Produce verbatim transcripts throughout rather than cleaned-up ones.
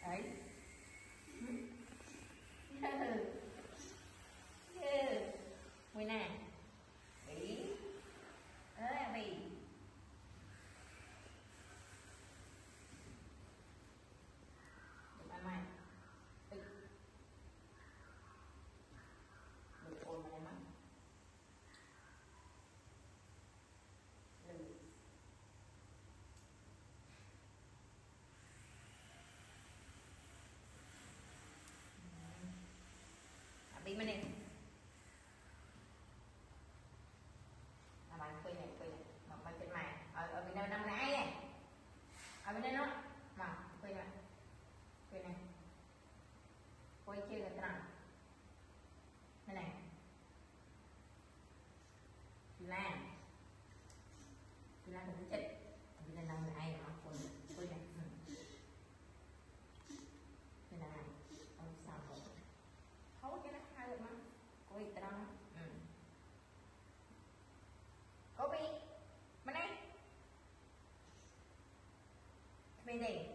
đấy mùi nè bị ơi bị được ăn mày được được ôn này mà được bị mà nè bạn quỳ này quỳ này một bên trên mày ở ở bên đây năm nãy này ở bên đây nó mà quỳ này quỳ này quỳ chưa được rằng đây này chị Lan chị Lan cũng chết bên đây năm nãy nó quỳ quỳ này bên này ông sao rồi không cái nó hai được mà quỳ từ đâu ừ Kopi, mana? Bên đây.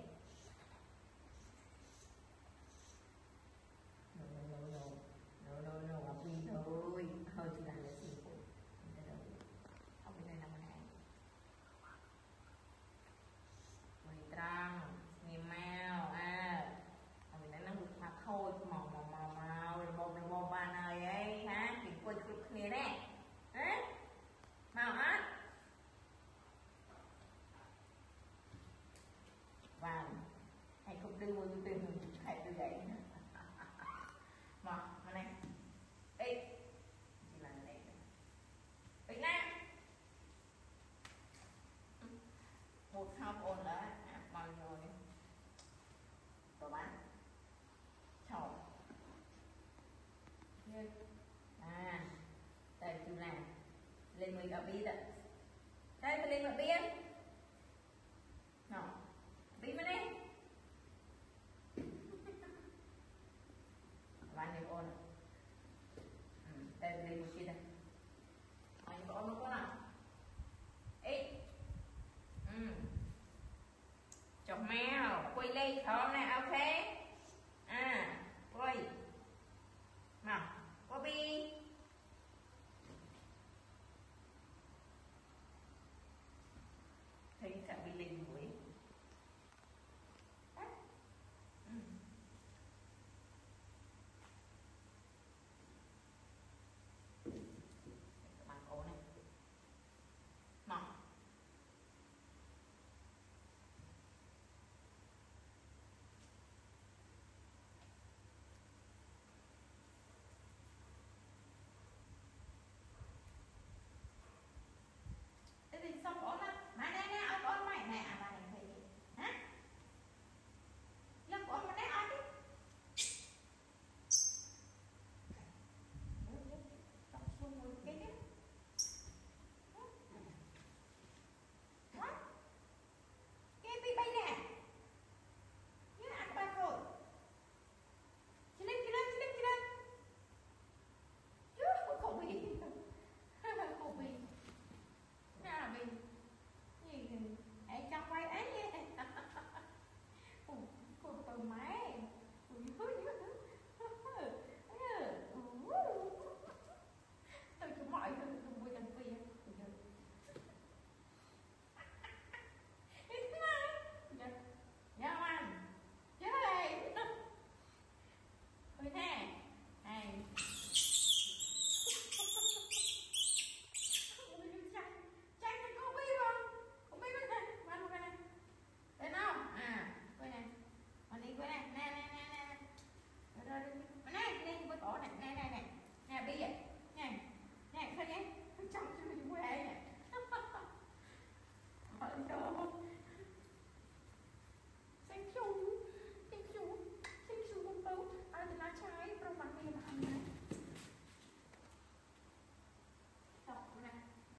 No no no no no no no Kopi thôi, hơi chỉ là lấy gì thôi. Không bên đây là mana? Quỳ trăng, nghe mèo à. Ở bên đây nó được mà thôi, màu màu màu màu, rồi bông rồi bông ba nơi ấy hả? Thì quỳ quỳ kia nè, hả? Màu á và hãy không đưa vô tìm hãy đưa dậy mà mà này ê chỉ là này Việt Nam một học ôn đó à, bao nhiêu nhỉ đồ bán chầu à đây chú làm lên mình ở bia đó đây tôi lên ở bia nó bia mà đây bạn này ôn ừ, đây tôi lên một kia đây anh có ôn nó có nào ê ừ chọc mèo quay lên thơm này áo